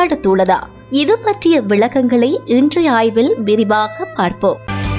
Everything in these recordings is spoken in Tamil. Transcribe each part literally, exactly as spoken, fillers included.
தடுத்துள்ளதா? இது பற்றிய விளக்கங்களை இன்றைய ஆய்வில் விரிவாக பார்ப்போம்.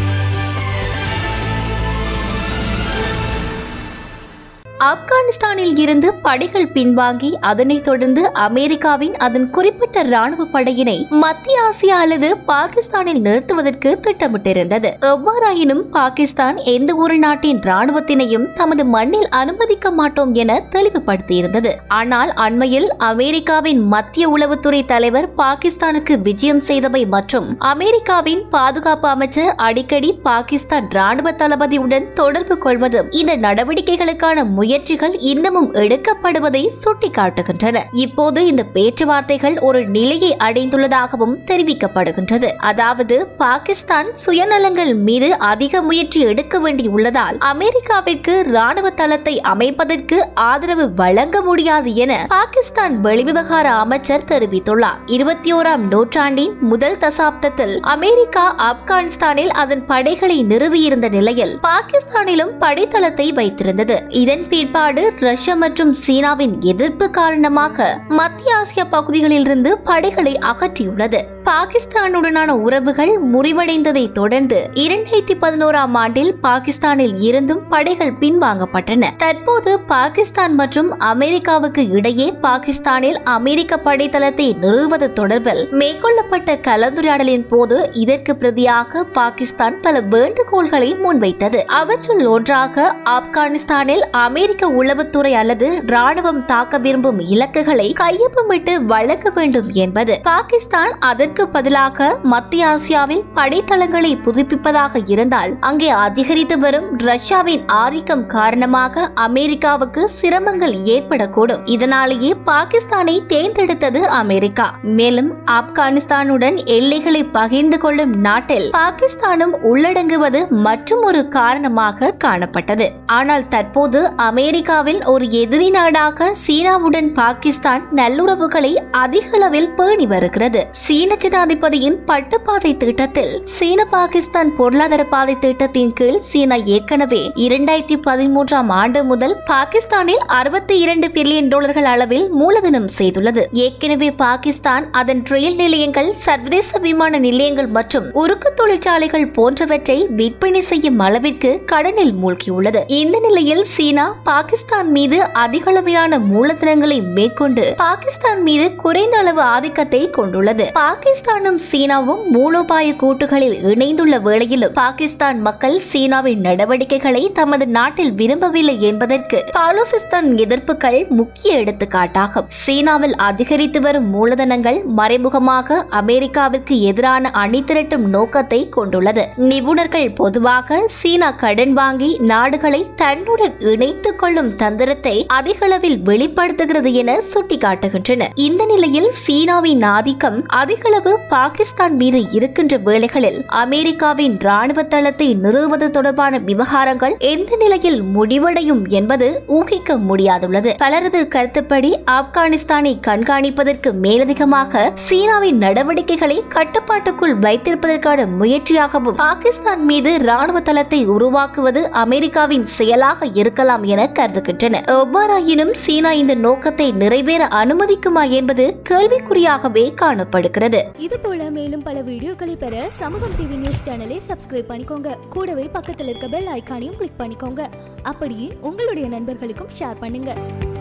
ஆப்கானிஸ்தானில் இருந்து படைகள் பின்வாங்கி அதனைத் தொடர்ந்து அமெரிக்காவின் அதன் குறிப்பிட்ட ராணுவ படையினை மத்திய ஆசியா அல்லது பாகிஸ்தானில் நிறுத்துவதற்கு திட்டமிட்டிருந்தது. எவ்வாறாயினும் பாகிஸ்தான் எந்த ஒரு நாட்டின் ராணுவத்தினையும் தமது மண்ணில் அனுமதிக்க மாட்டோம் என தெளிவுபடுத்தியிருந்தது. ஆனால் அண்மையில் அமெரிக்காவின் மத்திய உளவுத்துறை தலைவர் பாகிஸ்தானுக்கு விஜயம் செய்தவை மற்றும் அமெரிக்காவின் பாதுகாப்பு அமைச்சர் அடிக்கடி பாகிஸ்தான் ராணுவ தளபதியுடன் தொடர்பு கொள்வதும் இந்த நடவடிக்கைகளுக்கான முயற்சிகள் இன்னமும் எடுக்கப்படுவதை சுட்டிக்காட்டுகின்றன. இப்போது இந்த பேச்சுவார்த்தைகள் ஒரு நிலையை அடைந்துள்ளதாகவும் தெரிவிக்கப்படுகின்றது. அதாவது பாகிஸ்தான் சுயநலங்கள் மீது அதிக முயற்சி எடுக்க வேண்டியுள்ளதால் அமெரிக்காவிற்கு ராணுவ தளத்தை அமைப்பதற்கு ஆதரவு வழங்க முடியாது என பாகிஸ்தான் வெளிவிவகார அமைச்சர் தெரிவித்துள்ளார். இருபத்தி ஓராம் நூற்றாண்டின் முதல் தசாப்தத்தில் அமெரிக்கா ஆப்கானிஸ்தானில் அதன் படைகளை நிறுவியிருந்த நிலையில் பாகிஸ்தானிலும் படைத்தளத்தை வைத்திருந்தது. இதன் பிற்பாடு ரஷ்யா மற்றும் சீனாவின் எதிர்ப்பு காரணமாக மத்திய ஆசிய பகுதிகளிலிருந்து படைகளை அகற்றியுள்ளது. பாகிஸ்தானுடனான உறவுகள் முறிவடைந்ததை தொடர்ந்து இரண்டாயிரத்தி பதினோராம் ஆண்டில் பாகிஸ்தானில் இருந்தும் படைகள் பின்வாங்கப்பட்டன. தற்போது பாகிஸ்தான் மற்றும் அமெரிக்காவுக்கு இடையே பாகிஸ்தானில் அமெரிக்க படைத்தளத்தை நிறுவுவது தொடர்பில் மேற்கொள்ளப்பட்ட கலந்துரையாடலின் போது இதற்கு பிரதியாக பாகிஸ்தான் பல வேண்டுகோள்களை முன்வைத்தது. அவற்றுள் ஒன்றாக ஆப்கானிஸ்தானில் அமெரிக்க உளவுத்துறை அல்லது ராணுவம் தாக்க விரும்பும் இலக்குகளை கையொப்பமிட்டு வழங்க வேண்டும் என்பது. பாகிஸ்தான் அதற்கு பதிலாக மத்திய ஆசியாவில் படைத்தளங்களை புதுப்பிப்பதாக இருந்தால் அங்கே அதிகரித்து வரும் ரஷ்யாவின் ஆதிக்கம் காரணமாக அமெரிக்காவுக்கு சிரமங்கள் ஏற்படக்கூடும். இதனாலேயே பாகிஸ்தானை தேர்ந்தெடுத்தது அமெரிக்கா. மேலும் ஆப்கானிஸ்தானுடன் எல்லைகளை பகிர்ந்து கொள்ளும் நாட்டில் பாகிஸ்தானும் உள்ளடங்குவது மற்றும் ஒரு காரணமாக காணப்பட்டது. ஆனால் தற்போது அமெரிக்காவில் ஒரு எதிரி நாடாக சீனாவுடன் பாகிஸ்தான் நல்லுறவுகளை அதிக அளவில் பேணி வருகிறது. சீன ஜனாதிபதியின் பட்டுப்பாதை திட்டத்தில் சீன பாகிஸ்தான் பொருளாதார பாதை திட்டத்தின் கீழ் சீனா ஏற்கனவே இரண்டாயிரத்தி பதிமூன்றாம் ஆண்டு முதல் பாகிஸ்தானில் அறுபத்தி இரண்டு பில்லியன் டாலர்கள் அளவில் மூலதனம் செய்துள்ளது. ஏற்கனவே பாகிஸ்தான் அதன் ரயில் நிலையங்கள், சர்வதேச விமான நிலையங்கள் மற்றும் உருக்கு தொழிற்சாலைகள் போன்றவற்றை விற்பனை செய்யும் அளவிற்கு கடனில் மூழ்கியுள்ளது. இந்த நிலையில் சீனா பாகிஸ்தான் மீது அதிக அளவிலான மூலதனங்களை மேற்கொண்டு பாகிஸ்தான் மீது குறைந்த அளவு ஆதிக்கத்தை கொண்டுள்ளது. பாகிஸ்தானும் சீனாவும் மூலோபாய கூட்டுகளில் இணைந்துள்ள வேளையிலும் பாகிஸ்தான் மக்கள் சீனாவின் நடவடிக்கைகளை தமது நாட்டில் விரும்பவில்லை என்பதற்கு பாலோசிஸ்தான் எதிர்ப்புகள் முக்கிய எடுத்துக்காட்டாகும். சீனாவில் அதிகரித்து வரும் மூலதனங்கள் மறைமுகமாக அமெரிக்காவிற்கு எதிரான அணி திரட்டும் நோக்கத்தை கொண்டுள்ளது. நிபுணர்கள் பொதுவாக சீனா கடன் வாங்கி நாடுகளை தன்னுடன் இணைத்துக் கொள்ளும் தந்திரத்தை அதிக அளவில் வெளிப்படுத்துகிறது என சுட்டிக்காட்டுகின்றனர். இந்த நிலையில் சீனாவின் ஆதிக்கம் அதிகளவு பாகிஸ்தான் மீது இருக்கின்ற வேளைகளில் அமெரிக்காவின் ராணுவ தளத்தை நிறுவுவது தொடர்பான விவகாரங்கள் எந்த நிலையில் முடிவடையும் என்பது ஊகிக்க முடியாதுள்ளது. பலரது கருத்துப்படி ஆப்கானிஸ்தானை கண்காணிப்பதற்கு மேலதிகமாக சீனாவின் நடவடிக்கைகளை கட்டுப்பாட்டுக்குள் வைத்திருப்பதற்கான முயற்சியாகவும் பாகிஸ்தான் மீது ராணுவ தளத்தை உருவாக்குவது அமெரிக்காவின் செயலாக இருக்கலாம் என கருதுகின்றனர். எவ்வாறாயினும் சீனா இந்த நோக்கத்தை நிறைவேற அனுமதிக்குமா என்பது கேள்விக்குறியாகவே காணப்படுகிறது. இது போல மேலும் பல வீடியோக்களை பெற சமூகம் டிவி நியூஸ் சேனலை சப்ஸ்கிரைப் பண்ணிக்கோங்க. கூடவே பக்கத்தில் இருக்க பெல் ஐகானையும் கிளிக் பண்ணிக்கோங்க. அப்படியே உங்களுடைய நண்பர்களுக்கும் ஷேர் பண்ணுங்க.